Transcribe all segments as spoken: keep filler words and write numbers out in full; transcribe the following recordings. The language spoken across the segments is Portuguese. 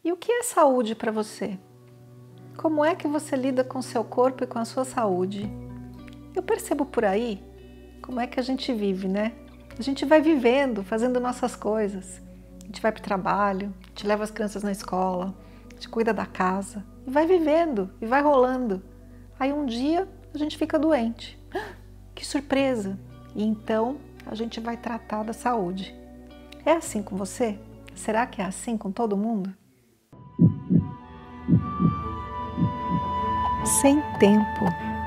E o que é saúde para você? Como é que você lida com o seu corpo e com a sua saúde? Eu percebo por aí como é que a gente vive, né? A gente vai vivendo, fazendo nossas coisas. A gente vai para o trabalho, a gente leva as crianças na escola, a gente cuida da casa, e vai vivendo, e vai rolando. Aí um dia a gente fica doente. Que surpresa! E então a gente vai tratar da saúde. É assim com você? Será que é assim com todo mundo? Sem tempo,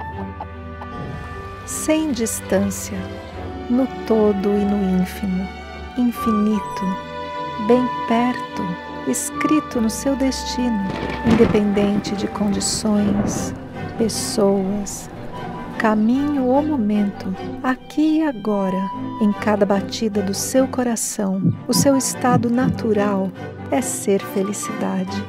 sem distância, no todo e no ínfimo, infinito, bem perto, escrito no seu destino, independente de condições, pessoas, caminho ou momento, aqui e agora, em cada batida do seu coração, o seu estado natural é ser felicidade.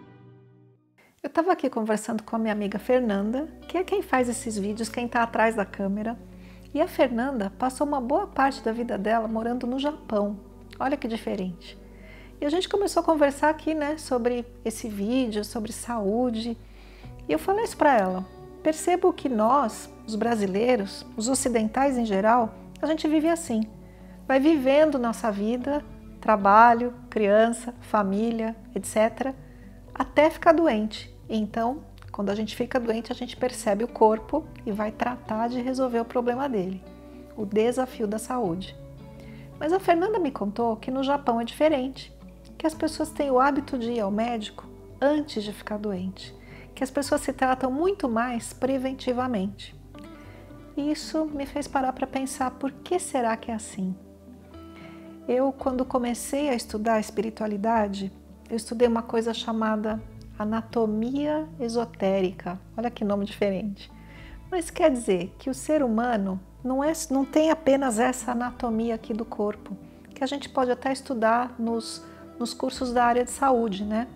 Eu estava aqui conversando com a minha amiga Fernanda, que é quem faz esses vídeos, quem está atrás da câmera. E a Fernanda passou uma boa parte da vida dela morando no Japão. Olha que diferente. E a gente começou a conversar aqui, né, sobre esse vídeo, sobre saúde. E eu falei isso para ela. Percebo que nós, os brasileiros, os ocidentais em geral, a gente vive assim. Vai vivendo nossa vida, trabalho, criança, família, etcétera, até ficar doente. Então, quando a gente fica doente, a gente percebe o corpo e vai tratar de resolver o problema dele, o desafio da saúde. Mas a Fernanda me contou que no Japão é diferente, que as pessoas têm o hábito de ir ao médico antes de ficar doente, que as pessoas se tratam muito mais preventivamente. E isso me fez parar para pensar por que será que é assim. Eu, quando comecei a estudar espiritualidade, eu estudei uma coisa chamada anatomia esotérica. Olha que nome diferente. Mas quer dizer que o ser humano não, é, não tem apenas essa anatomia aqui do corpo, que a gente pode até estudar nos, nos cursos da área de saúde, né?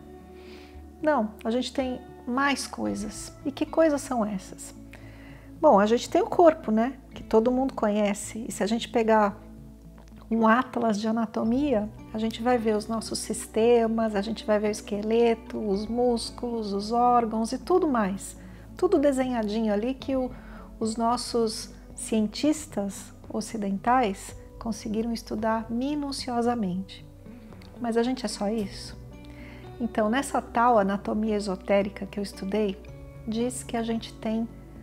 Não, a gente tem mais coisas. E que coisas são essas? Bom, a gente tem o corpo, né? Que todo mundo conhece. E se a gente pegar um atlas de anatomia, a gente vai ver os nossos sistemas, a gente vai ver o esqueleto, os músculos, os órgãos e tudo mais. Tudo desenhadinho ali que o, os nossos cientistas ocidentais conseguiram estudar minuciosamente. Mas a gente é só isso? Então, nessa tal anatomia esotérica que eu estudei, diz que a gente tem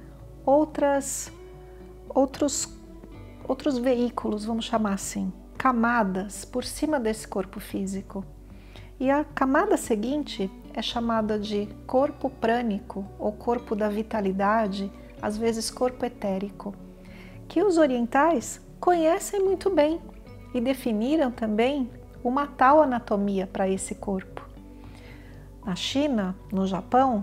outras, outros outros veículos, vamos chamar assim, camadas por cima desse corpo físico. E a camada seguinte é chamada de corpo prânico ou corpo da vitalidade, às vezes corpo etérico, que os orientais conhecem muito bem e definiram também uma tal anatomia para esse corpo. Na China, no Japão,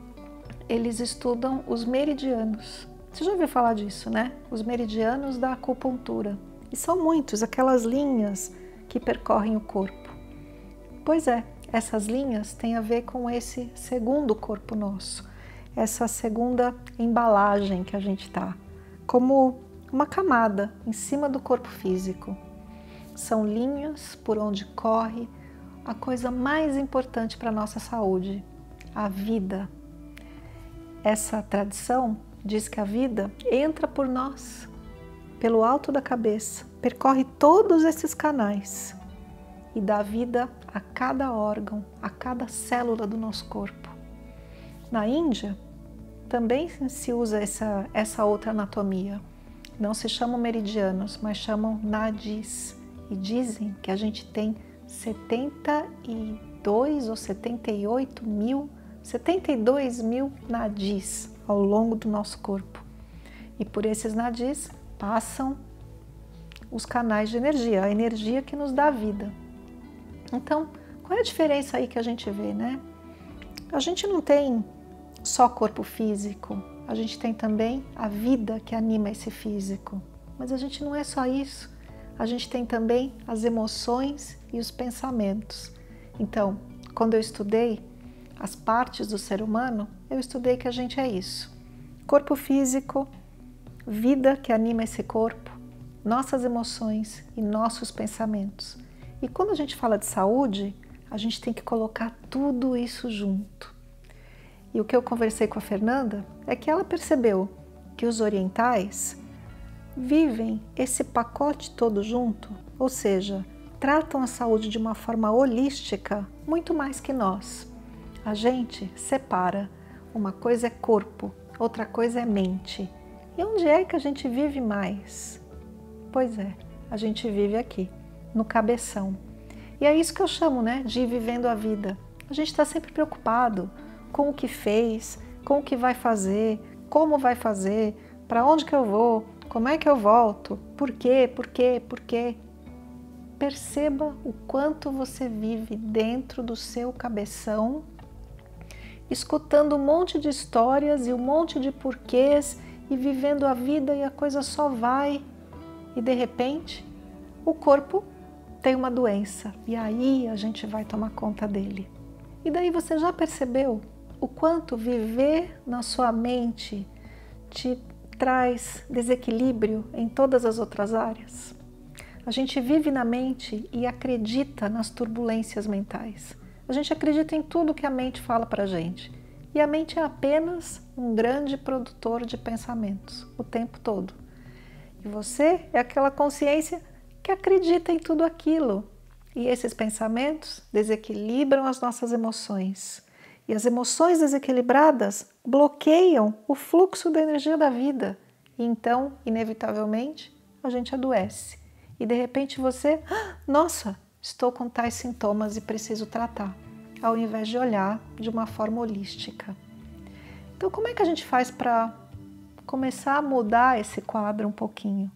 eles estudam os meridianos. Você já ouviu falar disso, né? Os meridianos da acupuntura. E são muitos, aquelas linhas que percorrem o corpo. Pois é, essas linhas têm a ver com esse segundo corpo nosso, essa segunda embalagem que a gente tá, como uma camada em cima do corpo físico. São linhas por onde corre a coisa mais importante para a nossa saúde, a vida. Essa tradição diz que a vida entra por nós, pelo alto da cabeça, percorre todos esses canais e dá vida a cada órgão, a cada célula do nosso corpo. Na Índia, também se usa essa, essa outra anatomia. Não se chamam meridianos, mas chamam nadis. E dizem que a gente tem setenta e dois ou setenta e oito mil, setenta e dois mil nadis ao longo do nosso corpo. E por esses nadis passam os canais de energia, a energia que nos dá vida. Então, qual é a diferença aí que a gente vê, né? A gente não tem só corpo físico, a gente tem também a vida que anima esse físico. Mas a gente não é só isso, a gente tem também as emoções e os pensamentos. Então, quando eu estudei as partes do ser humano, eu estudei que a gente é isso. Corpo físico, vida que anima esse corpo, nossas emoções e nossos pensamentos. E quando a gente fala de saúde, a gente tem que colocar tudo isso junto. E o que eu conversei com a Fernanda é que ela percebeu que os orientais vivem esse pacote todo junto, ou seja, tratam a saúde de uma forma holística muito mais que nós. A gente separa, uma coisa é corpo, outra coisa é mente. E onde é que a gente vive mais? Pois é, a gente vive aqui, no cabeção. E é isso que eu chamo, né, de ir vivendo a vida. A gente está sempre preocupado com o que fez, com o que vai fazer, como vai fazer, para onde que eu vou, como é que eu volto, por quê, por quê, por quê. Perceba o quanto você vive dentro do seu cabeção, escutando um monte de histórias e um monte de porquês e vivendo a vida e a coisa só vai. E de repente, o corpo tem uma doença e aí a gente vai tomar conta dele. E daí você já percebeu o quanto viver na sua mente te traz desequilíbrio em todas as outras áreas? A gente vive na mente e acredita nas turbulências mentais. A gente acredita em tudo que a mente fala pra gente. E a mente é apenas um grande produtor de pensamentos o tempo todo. E você é aquela consciência que acredita em tudo aquilo. E esses pensamentos desequilibram as nossas emoções. E as emoções desequilibradas bloqueiam o fluxo da energia da vida. E então, inevitavelmente, a gente adoece. E de repente você, ah, nossa, estou com tais sintomas e preciso tratar, ao invés de olhar de uma forma holística. Então, como é que a gente faz para começar a mudar esse quadro um pouquinho?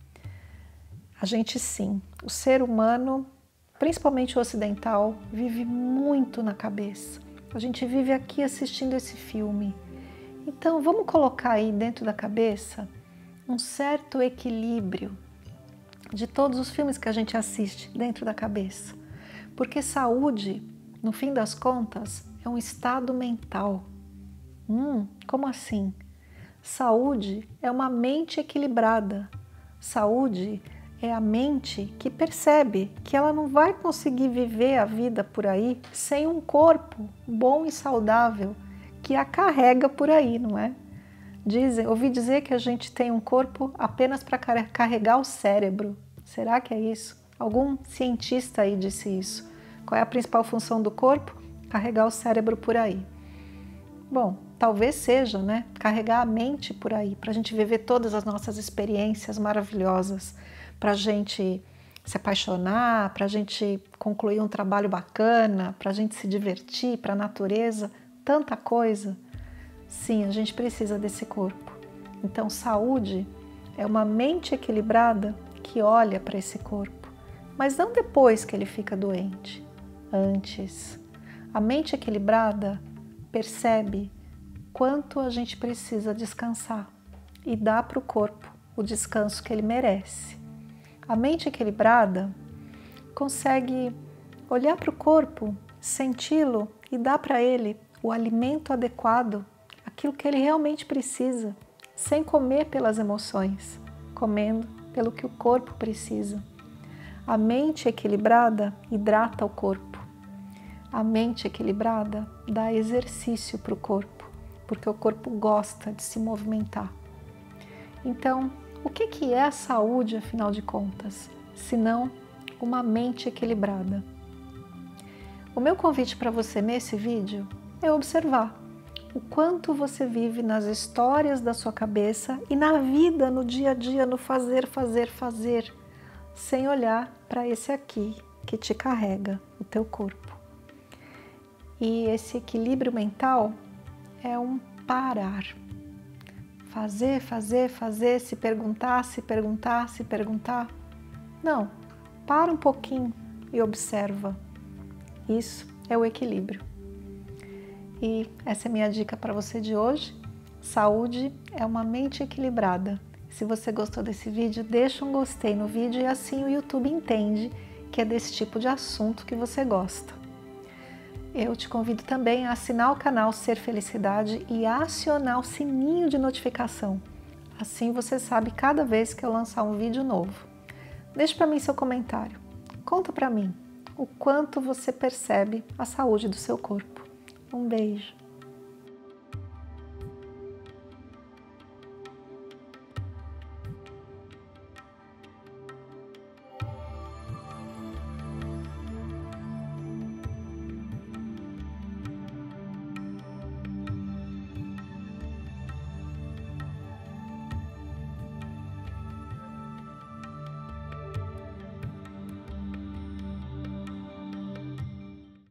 A gente sim, o ser humano, principalmente o ocidental, vive muito na cabeça. A gente vive aqui assistindo esse filme. Então, vamos colocar aí dentro da cabeça um certo equilíbrio de todos os filmes que a gente assiste dentro da cabeça. Porque saúde, no fim das contas, é um estado mental. Hum, como assim? Saúde é uma mente equilibrada. Saúde é a mente que percebe que ela não vai conseguir viver a vida por aí sem um corpo bom e saudável que a carrega por aí, não é? Dizem, ouvi dizer que a gente tem um corpo apenas para carregar o cérebro. Será que é isso? Algum cientista aí disse isso. Qual é a principal função do corpo? Carregar o cérebro por aí. Bom, talvez seja, né? Carregar a mente por aí, para a gente viver todas as nossas experiências maravilhosas, para a gente se apaixonar, para a gente concluir um trabalho bacana, para a gente se divertir, para a natureza, tanta coisa. Sim, a gente precisa desse corpo. Então, saúde é uma mente equilibrada que olha para esse corpo, mas não depois que ele fica doente, antes. A mente equilibrada percebe quanto a gente precisa descansar e dá para o corpo o descanso que ele merece. A mente equilibrada consegue olhar para o corpo, senti-lo e dar para ele o alimento adequado, aquilo que ele realmente precisa, sem comer pelas emoções, comendo pelo que o corpo precisa. A mente equilibrada hidrata o corpo. A mente equilibrada dá exercício para o corpo, porque o corpo gosta de se movimentar. Então, o que que é a saúde, afinal de contas, se não uma mente equilibrada? O meu convite para você nesse vídeo é observar o quanto você vive nas histórias da sua cabeça e na vida, no dia a dia, no fazer, fazer, fazer, sem olhar para esse aqui que te carrega, o teu corpo. E esse equilíbrio mental é um parar. Fazer, fazer, fazer, se perguntar, se perguntar, se perguntar. Não, para um pouquinho e observa. Isso é o equilíbrio. E essa é a minha dica para você de hoje. Saúde é uma mente equilibrada. Se você gostou desse vídeo, deixa um gostei no vídeo e assim o YouTube entende que é desse tipo de assunto que você gosta. Eu te convido também a assinar o canal Ser Felicidade e a acionar o sininho de notificação. Assim você sabe cada vez que eu lançar um vídeo novo. Deixe para mim seu comentário. Conta para mim o quanto você percebe a saúde do seu corpo. Um beijo!